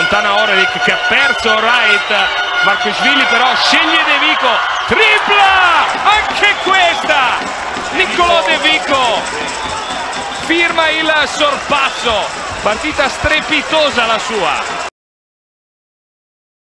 allontana Orelic che ha perso Wright. Marcashvili però sceglie De Vico, tripla, anche questa, Niccolò De Vico firma il sorpasso, partita strepitosa la sua.